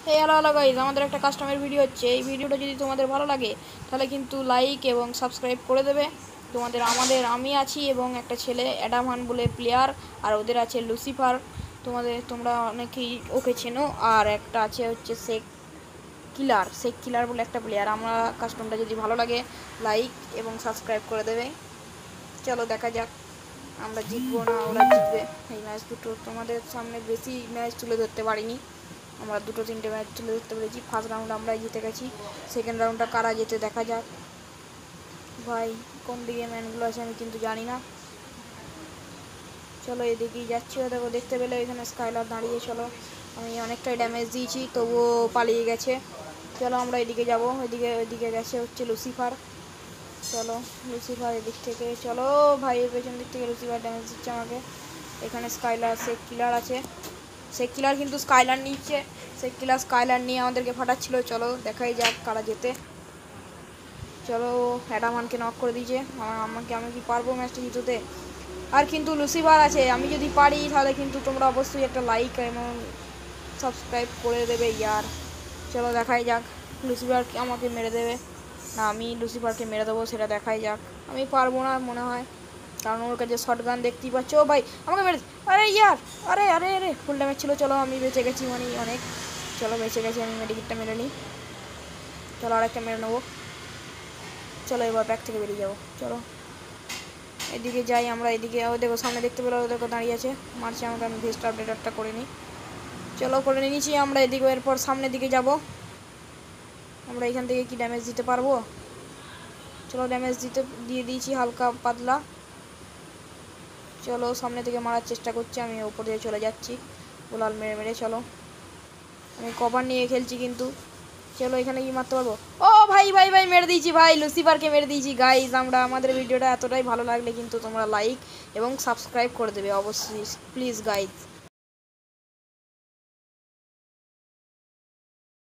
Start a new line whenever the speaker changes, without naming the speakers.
এই hello hello guys, আমাদের একটা কাস্টমার ভিডিও হচ্ছে। এই ভিডিওটা যদি তোমাদের ভালো লাগে তাহলে কিন্তু লাইক এবং সাবস্ক্রাইব করে দেবে। আমি আছি এবং একটা ছেলে অ্যাডামান বলে প্লেয়ার, আর ওদের আছে লুসিফার। তোমরা অনেকেই ওকে চেনো। আর একটা আছে হচ্ছে শেখ কিলার বলে একটা প্লেয়ার। আমরা কাস্টমটা যদি ভালো লাগে লাইক এবং সাবস্ক্রাইব করে দেবে। চলো দেখা যাক আমরা জিতবো না ওরা জিতবে। এই ম্যাচ দুটো তোমাদের সামনে বেশি ম্যাচ তুলে ধরতে পারিনি, আমরা দুটো তিনটে ম্যাচ তুলে ধরতে পেরেছি। ফার্স্ট রাউন্ড আমরা জিতে গেছি, সেকেন্ড রাউন্ডটা কারা যেতে দেখা যাক। ভাই কোন দিকে ম্যানগুলো আছে আমি কিন্তু জানি না। চলো এদিকেই যাচ্ছি, দেখো দেখতে পেলে এখানে স্কাইলার দাঁড়িয়ে। চলো আমি অনেকটাই ড্যামেজ দিয়েছি তবুও পালিয়ে গেছে। চলো আমরা এদিকে যাবো, ওইদিকে গেছে হচ্ছে লুসিফার। চলো লুসিফার এদিক থেকে, চলো ভাই পেছন দিক থেকে লুসিফার ড্যামেজ দিচ্ছে আমাকে। এখানে শেখ কিলার আছে, শেখ কিলার কিন্তু স্কাইলার নিচ্ছে। শেখ কিলার স্কাইলার নিয়ে আমাদেরকে ফাটাচ্ছিল। চলো দেখাই যাক কারা যেতে। চলো অ্যাডামানকে নক করে দিয়েছে আমি কি পারবো ম্যাচটা জিততে? আর কিন্তু লুসিফার আছে, আমি যদি পারি তাহলে কিন্তু তোমরা অবশ্যই একটা লাইক এবং সাবস্ক্রাইব করে দেবে ইয়ার। চলো দেখাই যাক লুসিফার আমাকে মেরে দেবে না আমি লুসিফারকে মেরে দেবো, সেটা দেখাই যাক। আমি পারবো না মনে হয়, কারণ ওর কাছে শটগান দেখতেই পাচ্ছ। ও ভাই আমাকে মেরে, আরে ইয়ার, আরে আরে আরে ফুল ড্যামেজ ছিল। চলো আমি বেঁচে গেছি, মানে অনেক। চলো বেঁচে গেছি, আমি মেডিকেটটা মেরে নিই। চলো আরেকটা মেরে নেবো। চলো এবার ব্যাক থেকে বেরিয়ে যাবো। চলো এদিকে যাই আমরা, এদিকে ও দেখো সামনে দেখতে পেলো, ও দেখো দাঁড়িয়ে আছে, মারছে আমাকে। আমি ভেস্ট আপডেটারটা করে নিই। চলো করে নিয়েছি আমরা। এদিকে এরপর সামনের দিকে যাব আমরা। এখান থেকে কি ড্যামেজ দিতে পারবো? চলো ড্যামেজ দিয়ে দিয়েছি হালকা পাতলা। চলো সামনে থেকে মারার চেষ্টা করছি, আমি ওপর দিয়ে চলে যাচ্ছি গোলাল মেরে মেরে। চলো আমি কভার নিয়ে খেলছি কিন্তু। চলো এখানে কি মারতে পারবো? ও ভাই ভাই ভাই মেরে দিয়েছি ভাই, লুসিফারকে মেরে দিয়েছি। গাইজ আমাদের ভিডিওটা এতটাই ভালো লাগলে কিন্তু তোমরা লাইক এবং সাবস্ক্রাইব করে দেবে অবশ্যই, প্লিজ গাইজ।